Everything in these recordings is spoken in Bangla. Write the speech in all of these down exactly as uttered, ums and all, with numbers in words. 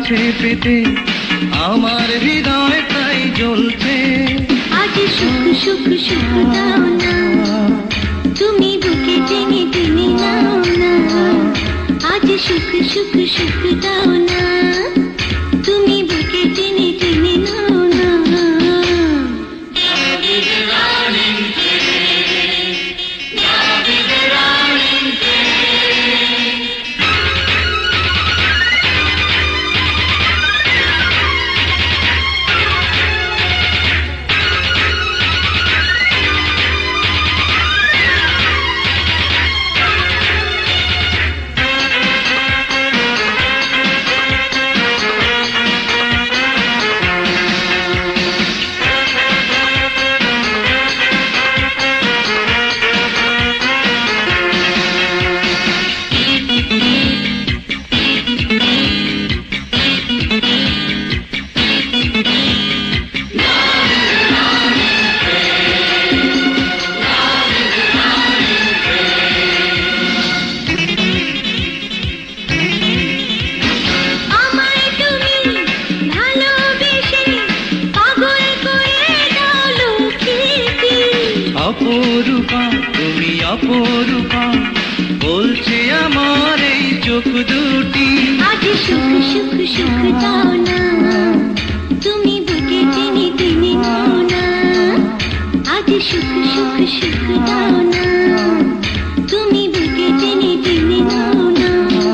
কাছে পেতে আমার হৃদয় তাই জ্বলছে। আজ সুখ সুখ সুখ দাও না, তুমি বুকে টেনে টেনে নাও না। আজ সুখ সুখ সুখ দাও না, তুমি বুকে টেনে টেনে নাও না। অপরূপা তুমি অপরূপা বলছে আমার এই চোখ দুটি। আজ সুখ সুখ সুখ দাও না, তুমি বুকে টেনে টেনে নাও না। আজ সুখ সুখ সুখ দাও না, তুমি বুকে টেনে টেনে নাও না।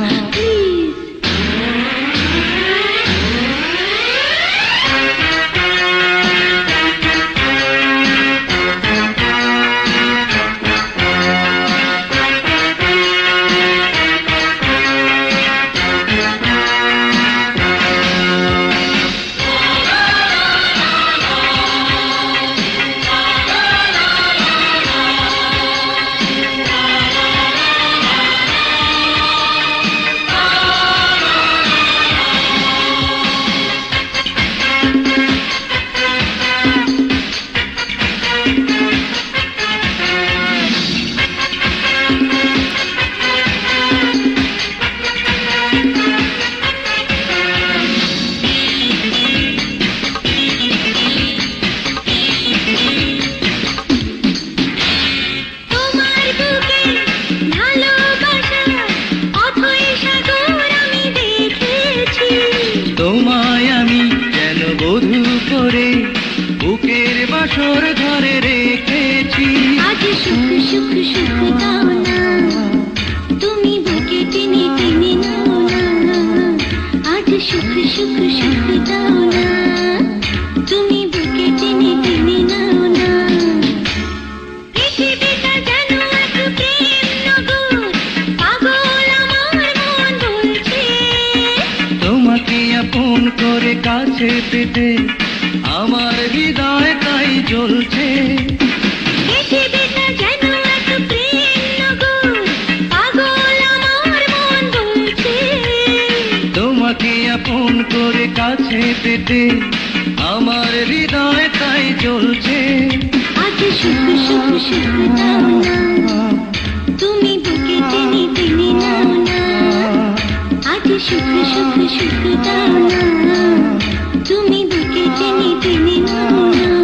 কাছে পেতে আমার হৃদয় তাই জ্বলছে। পৃথিবীটা যেন এক প্রেম নগর, পাগল আমার মন বলছে। তোমাকে আপন করে কাছে পেতে আমার হৃদয় তাই জ্বলছে। আজ সুখ সুখ সুখ দাও না, তুমি বুকে টেনে টেনে নাও না। আজ সুখ সুখ সুখ দাও না, তুমি বুকে টেনে টেনে নাও না।